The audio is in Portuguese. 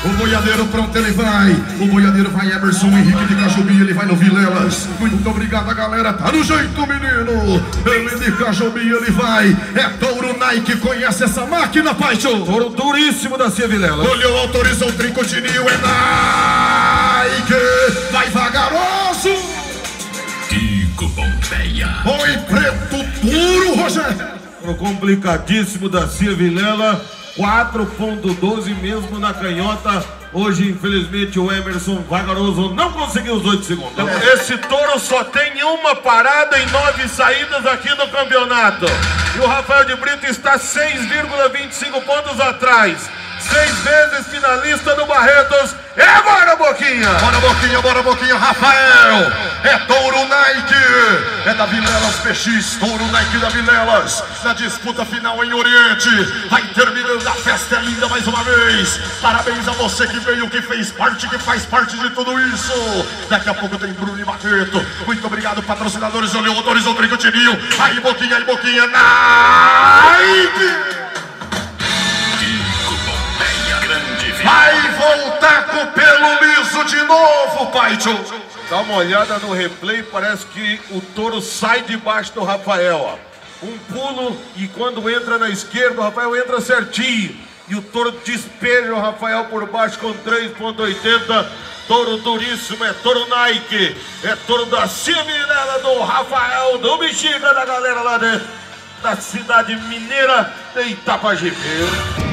O boiadeiro pronto, ele vai. O boiadeiro vai, Emerson Henrique de Cachobi, ele vai no Vilelas. Muito obrigado, galera. Tá no jeito, menino. Ele de Cachobi, ele vai. É touro Nike, conhece essa máquina, Paixão? Touro duríssimo da Cia Vilelas. Olhou, autorizou o tricotininho, é Nike. Vai vagaroso. Tico Pompeia. Boi preto puro, Rogério. O complicadíssimo da Cia Vilela, 4.12 mesmo na canhota. Hoje, infelizmente, o Emerson Vagaroso não conseguiu os 8 segundos. Esse touro só tem uma parada em 9 saídas aqui no campeonato. E o Rafael de Brito está 6,25 pontos atrás. 6 vezes finalista do Barretos. É agora, Boquinha! Bora, Boquinha, Rafael! É touro Nike! É da Vilelas PX, touro Nike da Vilelas. Na disputa final em Oriente. Vai terminando, a festa é linda mais uma vez. Parabéns a você que veio, que fez parte, que faz parte de tudo isso. Daqui a pouco tem Bruno e Barreto. Muito obrigado, patrocinadores. Olhou, autorizou o tricotininho. Aí, Boquinha, Nike! Vai voltar com o pelo liso de novo, Paixão. Dá uma olhada no replay, parece que o touro sai debaixo do Rafael, ó. Um pulo e quando entra na esquerda, o Rafael entra certinho. E o touro despeja o Rafael por baixo com 3,80. Touro duríssimo, é touro Nike. É touro da Cia Vilela, do Rafael, do Bexiga, da galera lá da cidade mineira de Itapajipe.